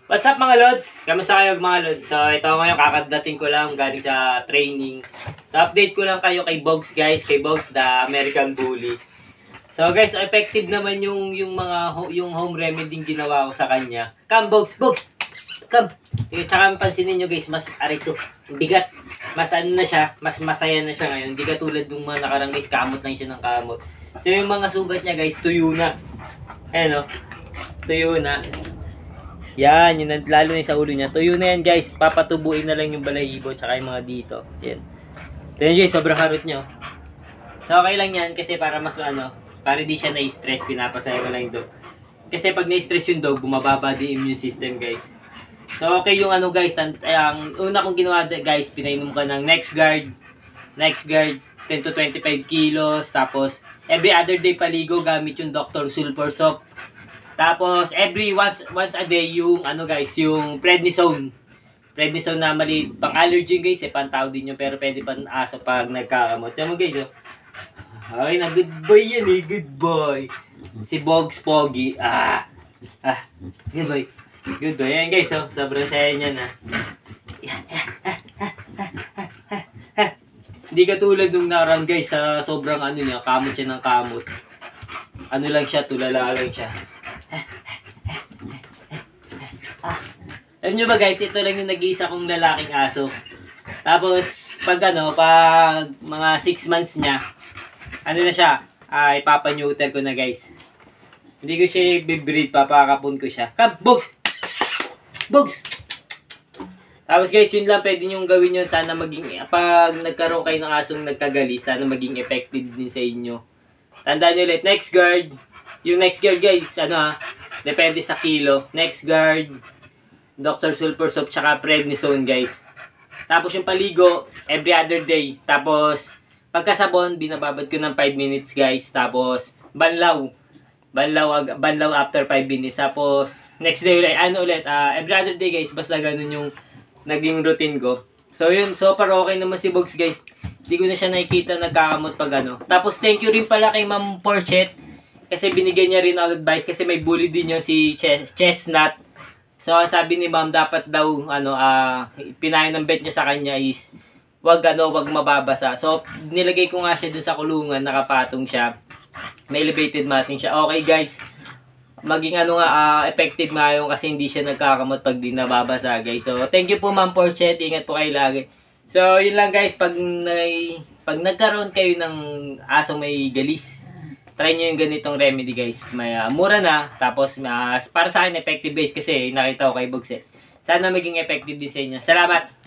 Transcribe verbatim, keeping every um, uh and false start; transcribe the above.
What's up mga Lods? Kamusta kayo mga Lods? So ito ngayon kakadating ko lang galing sa training. So update ko lang kayo kay Bogs guys, kay Bogs the American Bully. So guys, effective naman yung yung mga yung home remedy ginawa ko sa kanya. Come Bogs, Bogs. Come. E, tsaka pansinin nyo guys, mas arito, bigat. Mas ano na siya, mas masaya na siya ngayon. Hindi katulad ng mga nakarang guys, kamot lang siya ng kamot. So yung mga sugat niya guys, tuyo na. Ayan o, tuyo na. Yan, yun, lalo na sa ulo niya. Tuyo na yan guys. Papatubuin na lang yung balahibo tsaka yung mga dito. Yan. So yun guys, sobrang harot niya. So okay lang yan kasi para mas ano, para di siya na-stress, pinapasaya ko lang yung dog. Kasi pag na-stress yung dog, bumababa din immune system guys. So okay yung ano guys, ang, ang una kong ginawa guys, pinainom ka ng NexGard. NexGard, ten to twenty-five kilos. Tapos every other day paligo gamit yung Doctor Sulfur Soap. Tapos, every once once a day, yung, ano guys, yung prednisone. Prednisone na mali, pang allergy guys, eh, pang tao din yun, pero pwede pang aso pag nagkakamot. Yan mo guys, oh. Okay na, good boy yan eh, good boy. Si Bogs Pogi, ah, ah, good boy. Good boy, yan guys, oh, sobrang saya niyan, ah. Hindi katulad nung nakaraan guys, sa sobrang ano niya, kamot siya ng kamot. Ano lang siya, tulala lang siya. Ah. Alam nyo ba guys, ito lang yung nag-iisa kong lalaking aso. Tapos, pag ano, pag mga six months niya, ano na siya, uh, ipapanyuter ko na guys. Hindi ko siya i-breed, papakapon ko siya. Come, Bogs! Bogs! Tapos guys, yun lang pwede nyo gawin yun. Sana maging, pag nagkaroon kayo ng asong nagkagali, sana maging effective din sa inyo. Tandaan nyo ulit, NexGard. Yung NexGard guys, ano ha, depende sa kilo. NexGard, Doctor Sulfur Soap, tsaka prednisone guys. Tapos yung paligo, every other day. Tapos, pagkasabon, binababad ko ng five minutes guys. Tapos, banlaw. Banlaw, banlaw after five minutes. Tapos, next day ulit, ano ulit, uh, every other day guys. Basta ganun yung naging routine ko. So yun, so far okay naman si Bogs guys. Hindi ko na siya nakikita nagkakamot pag ano. Tapos, thank you rin pala kay Ma'am Porchet. Kasi binigyan niya rin ako advice kasi may bully din yun si Ches Chestnut. So sabi ni ma'am dapat daw ano ah uh, pinayo ng bet niya sa kanya is wag ano wag mababasa. So nilagay ko nga siya dun sa kulungan, nakapatong siya. May elevated matting siya. Okay guys. Maging ano nga uh, effective nga yung kasi hindi siya nagkakamot pag di nababasa guys. So thank you po Ma'am Porchet. Ingat po kayo lagi. So yun lang guys, pag nay, pag nagkaroon kayo ng asong may galis, try nyo yung ganitong remedy guys. May uh, mura na. Tapos uh, para sa akin effective guys kasi nakita ko kay Bogs eh. Sana maging effective din sa inyo. Salamat!